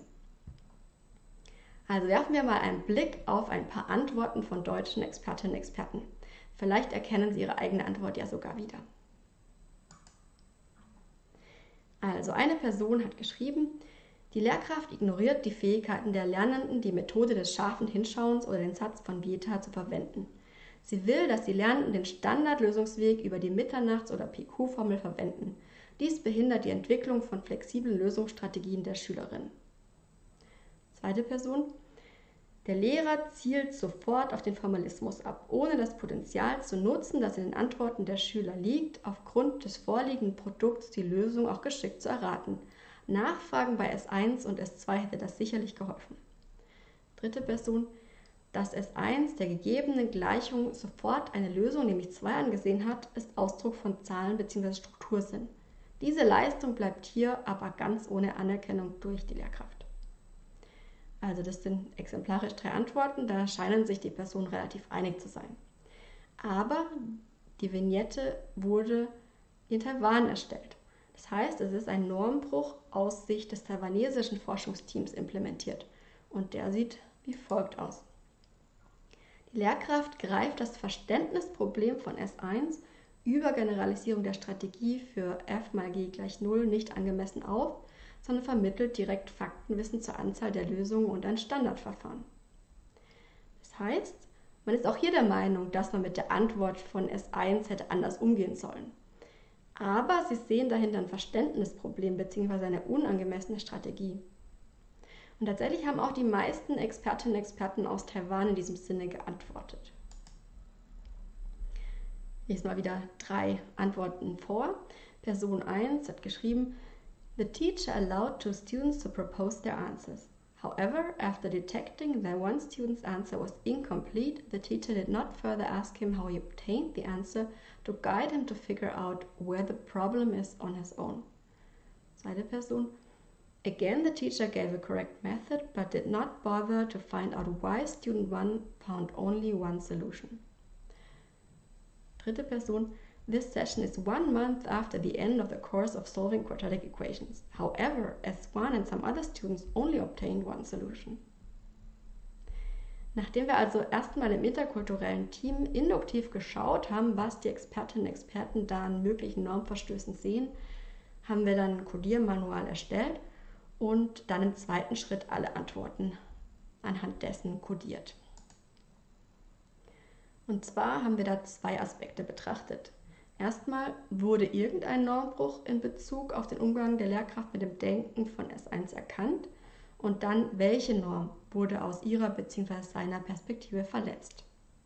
Also werfen wir mal einen Blick auf ein paar Antworten von deutschen Expertinnen und Experten. Vielleicht erkennen Sie Ihre eigene Antwort ja sogar wieder. Also eine Person hat geschrieben, die Lehrkraft ignoriert die Fähigkeiten der Lernenden, die Methode des scharfen Hinschauens oder den Satz von Vieta zu verwenden. Sie will, dass die Lernenden den Standardlösungsweg über die Mitternachts- oder P Q-Formel verwenden. Dies behindert die Entwicklung von flexiblen Lösungsstrategien der Schülerin. Zweite Person. Der Lehrer zielt sofort auf den Formalismus ab, ohne das Potenzial zu nutzen, das in den Antworten der Schüler liegt, aufgrund des vorliegenden Produkts die Lösung auch geschickt zu erraten. Nachfragen bei S eins und S zwei hätte das sicherlich geholfen. Dritte Person. Dass S eins der gegebenen Gleichung sofort eine Lösung, nämlich zwei, angesehen hat, ist Ausdruck von Zahlen bzw. Struktursinn. Diese Leistung bleibt hier aber ganz ohne Anerkennung durch die Lehrkraft. Also das sind exemplarisch drei Antworten, da scheinen sich die Personen relativ einig zu sein. Aber die Vignette wurde in Taiwan erstellt. Das heißt, es ist ein Normbruch aus Sicht des taiwanesischen Forschungsteams implementiert. Und der sieht wie folgt aus. Die Lehrkraft greift das Verständnisproblem von S eins über Generalisierung der Strategie für f mal g gleich null nicht angemessen auf, sondern vermittelt direkt Faktenwissen zur Anzahl der Lösungen und ein Standardverfahren. Das heißt, man ist auch hier der Meinung, dass man mit der Antwort von S eins hätte anders umgehen sollen. Aber sie sehen dahinter ein Verständnisproblem bzw. eine unangemessene Strategie. Und tatsächlich haben auch die meisten Expertinnen und Experten aus Taiwan in diesem Sinne geantwortet. Ich lese mal wieder drei Antworten vor. Person eins hat geschrieben, The teacher allowed two students to propose their answers. However, after detecting that one student's answer was incomplete, the teacher did not further ask him how he obtained the answer to guide him to figure out where the problem is on his own. Zweite Person. Again, the teacher gave a correct method, but did not bother to find out why student one found only one solution. Dritte Person. This session is one month after the end of the course of solving quadratic equations. However, S one and some other students only obtained one solution. Nachdem wir also erstmal im interkulturellen Team induktiv geschaut haben, was die Expertinnen und Experten da an möglichen Normverstößen sehen, haben wir dann ein Codiermanual erstellt und dann im zweiten Schritt alle Antworten anhand dessen codiert. Und zwar haben wir da zwei Aspekte betrachtet. Erstmal, wurde irgendein Normbruch in Bezug auf den Umgang der Lehrkraft mit dem Denken von S eins erkannt? Und dann, welche Norm wurde aus ihrer bzw. seiner Perspektive verletzt?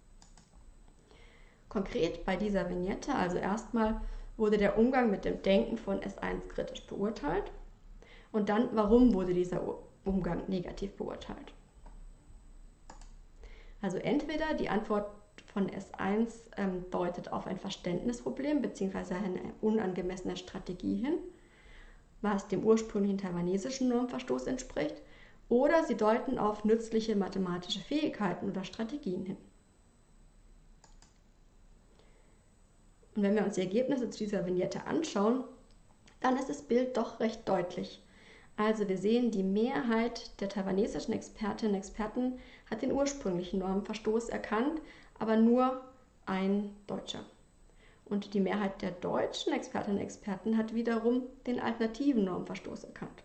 Konkret bei dieser Vignette, also erstmal, wurde der Umgang mit dem Denken von S eins kritisch beurteilt. Und dann, warum wurde dieser Umgang negativ beurteilt? Also entweder die Antwort von S eins ähm, deutet auf ein Verständnisproblem bzw. eine unangemessene Strategie hin, was dem ursprünglichen taiwanesischen Normverstoß entspricht, oder sie deuten auf nützliche mathematische Fähigkeiten oder Strategien hin. Und wenn wir uns die Ergebnisse zu dieser Vignette anschauen, dann ist das Bild doch recht deutlich. Also wir sehen, die Mehrheit der taiwanesischen Expertinnen und Experten hat den ursprünglichen Normverstoß erkannt, aber nur ein Deutscher. Und die Mehrheit der deutschen Expertinnen und Experten hat wiederum den alternativen Normverstoß erkannt.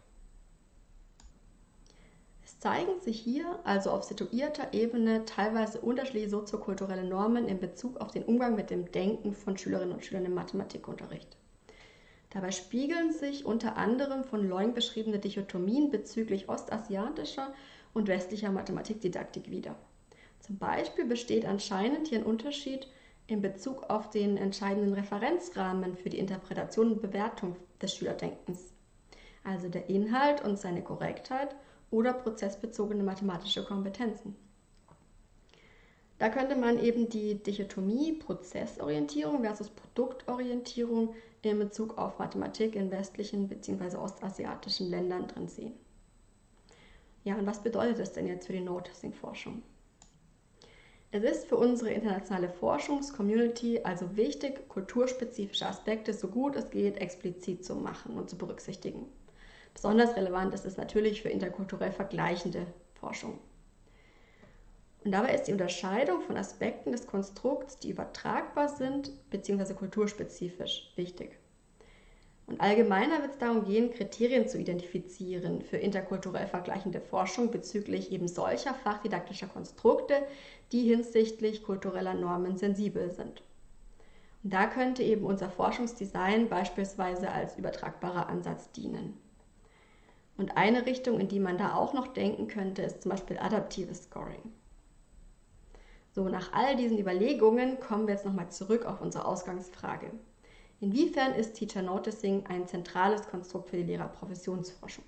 Es zeigen sich hier also auf situierter Ebene teilweise unterschiedliche soziokulturelle Normen in Bezug auf den Umgang mit dem Denken von Schülerinnen und Schülern im Mathematikunterricht. Dabei spiegeln sich unter anderem von Leung beschriebene Dichotomien bezüglich ostasiatischer und westlicher Mathematikdidaktik wider. Zum Beispiel besteht anscheinend hier ein Unterschied in Bezug auf den entscheidenden Referenzrahmen für die Interpretation und Bewertung des Schülerdenkens, also der Inhalt und seine Korrektheit oder prozessbezogene mathematische Kompetenzen. Da könnte man eben die Dichotomie Prozessorientierung versus Produktorientierung in Bezug auf Mathematik in westlichen bzw. ostasiatischen Ländern drin sehen. Ja, und was bedeutet das denn jetzt für die Noticing-Forschung? Es ist für unsere internationale Forschungscommunity also wichtig, kulturspezifische Aspekte so gut es geht explizit zu machen und zu berücksichtigen. Besonders relevant ist es natürlich für interkulturell vergleichende Forschung. Und dabei ist die Unterscheidung von Aspekten des Konstrukts, die übertragbar sind bzw. kulturspezifisch, wichtig. Und allgemeiner wird es darum gehen, Kriterien zu identifizieren für interkulturell vergleichende Forschung bezüglich eben solcher fachdidaktischer Konstrukte, die hinsichtlich kultureller Normen sensibel sind. Und da könnte eben unser Forschungsdesign beispielsweise als übertragbarer Ansatz dienen. Und eine Richtung, in die man da auch noch denken könnte, ist zum Beispiel adaptives Scoring. So, nach all diesen Überlegungen kommen wir jetzt nochmal zurück auf unsere Ausgangsfrage. Inwiefern ist Teacher Noticing ein zentrales Konstrukt für die Lehrerprofessionsforschung?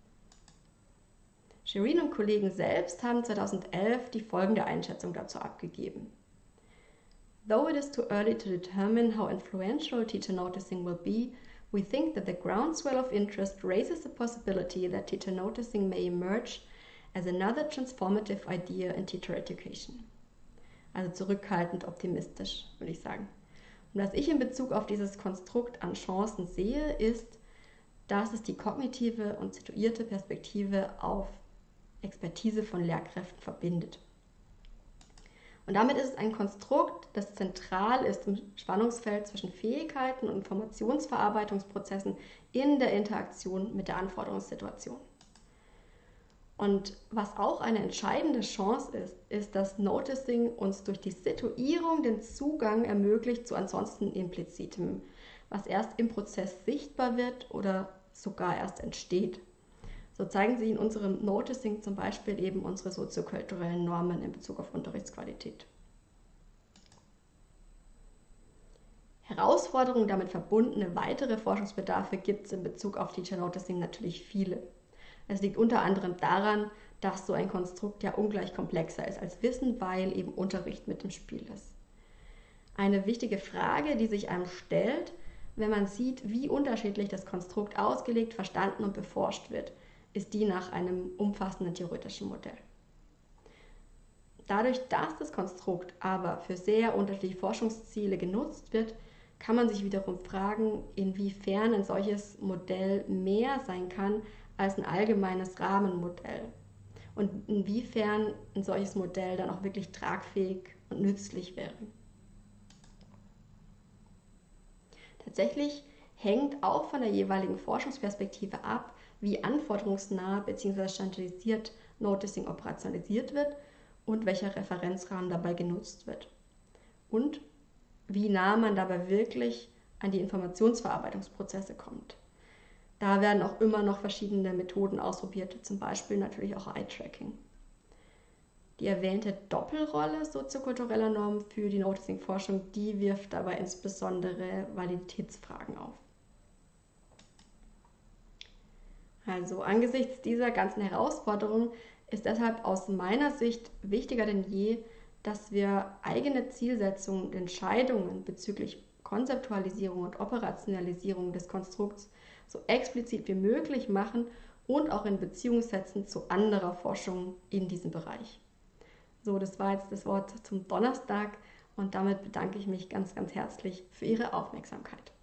Shireen und Kollegen selbst haben zweitausendelf die folgende Einschätzung dazu abgegeben. Though it is too early to determine how influential teacher noticing will be, we think that the groundswell of interest raises the possibility that teacher noticing may emerge as another transformative idea in teacher education. Also zurückhaltend optimistisch, würde ich sagen. Und was ich in Bezug auf dieses Konstrukt an Chancen sehe, ist, dass es die kognitive und situierte Perspektive auf Expertise von Lehrkräften verbindet. Und damit ist es ein Konstrukt, das zentral ist im Spannungsfeld zwischen Fähigkeiten und Informationsverarbeitungsprozessen in der Interaktion mit der Anforderungssituation. Und was auch eine entscheidende Chance ist, ist, dass Noticing uns durch die Situierung den Zugang ermöglicht zu ansonsten Implizitem, was erst im Prozess sichtbar wird oder sogar erst entsteht. So zeigen sich in unserem Noticing zum Beispiel eben unsere soziokulturellen Normen in Bezug auf Unterrichtsqualität. Herausforderungen damit verbundene weitere Forschungsbedarfe gibt es in Bezug auf Teacher Noticing natürlich viele. Es liegt unter anderem daran, dass so ein Konstrukt ja ungleich komplexer ist als Wissen, weil eben Unterricht mit im Spiel ist. Eine wichtige Frage, die sich einem stellt, wenn man sieht, wie unterschiedlich das Konstrukt ausgelegt, verstanden und beforscht wird, ist die nach einem umfassenden theoretischen Modell. Dadurch, dass das Konstrukt aber für sehr unterschiedliche Forschungsziele genutzt wird, kann man sich wiederum fragen, inwiefern ein solches Modell mehr sein kann als ein allgemeines Rahmenmodell und inwiefern ein solches Modell dann auch wirklich tragfähig und nützlich wäre. Tatsächlich hängt auch von der jeweiligen Forschungsperspektive ab, wie anforderungsnah bzw. standardisiert Noticing operationalisiert wird und welcher Referenzrahmen dabei genutzt wird. Und wie nah man dabei wirklich an die Informationsverarbeitungsprozesse kommt. Da werden auch immer noch verschiedene Methoden ausprobiert, zum Beispiel natürlich auch Eye-Tracking. Die erwähnte Doppelrolle soziokultureller Normen für die Noticing-Forschung, die wirft dabei insbesondere Validitätsfragen auf. Also angesichts dieser ganzen Herausforderungen ist deshalb aus meiner Sicht wichtiger denn je, dass wir eigene Zielsetzungen und Entscheidungen bezüglich Konzeptualisierung und Operationalisierung des Konstrukts so explizit wie möglich machen und auch in Beziehung setzen zu anderer Forschung in diesem Bereich. So, das war jetzt das Wort zum Donnerstag und damit bedanke ich mich ganz, ganz herzlich für Ihre Aufmerksamkeit.